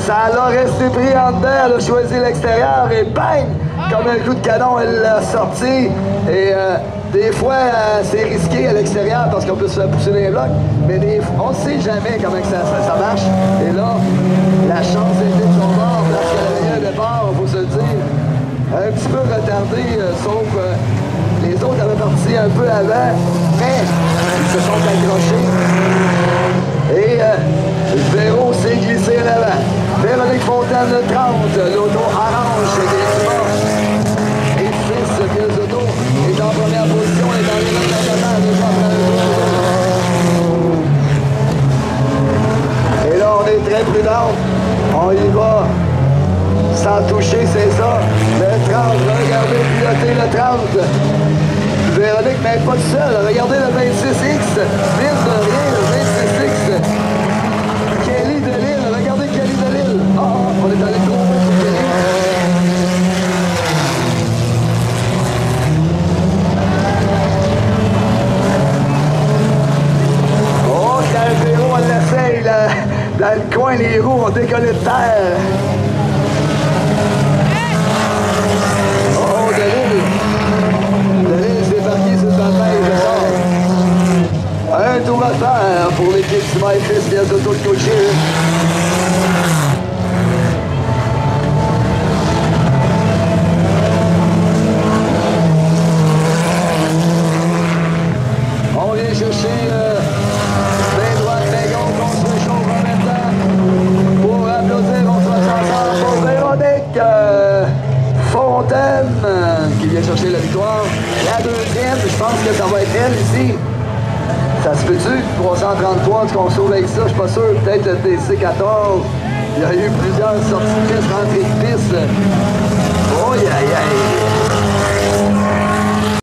Ça l'a resté pris en dedans, elle a choisi l'extérieur et bang! Comme un coup de canon, elle l'a sorti. Et des fois, c'est risqué à l'extérieur parce qu'on peut se faire pousser dans les blocs. Mais on ne sait jamais comment que ça marche. Et là, la chance était de son bord parce qu'elle avait un départ, il faut se le dire, un petit peu retardé, sauf les autres avaient parti un peu avant, mais ils se sont accrochés. Et Véro s'est glissé en avant. Véronique Fontaine, le 30, l'auto orange, Grima. Et Fils, pièce d'auto, est en première position, est dans les mains de la déjà après. Et là, on est très prudent. On y va sans toucher, c'est ça. Le 30, regardez piloter le 30. Véronique n'est pas tout seul. Regardez le 26X. Mine de rien, le 26X. Kelly de Lille. Regardez Kelly de Lille. On est allé trop loin pour Kelly. Oh, Calvéro, on l'essaye, là. Dans le coin, les roues ont décollé de terre. Oh, de Lille. De Lille, c'est parti sur sa tête, je sors. Un tour à faire pour l'équipe Simon et Fils, pièce d'auto de coacher. On vient chercher main droite, main gauche, on se réchauffe en même temps. Pour applaudir, on se rassemble pour Véronique Fontaine qui vient chercher la victoire. La deuxième, je pense que ça va être elle ici. Ça se peut-tu? 333, est-ce qu'on sauve avec ça? Je suis pas sûr. Peut-être le DC-14. Il y a eu plusieurs sorties de piste, rentrées de piste.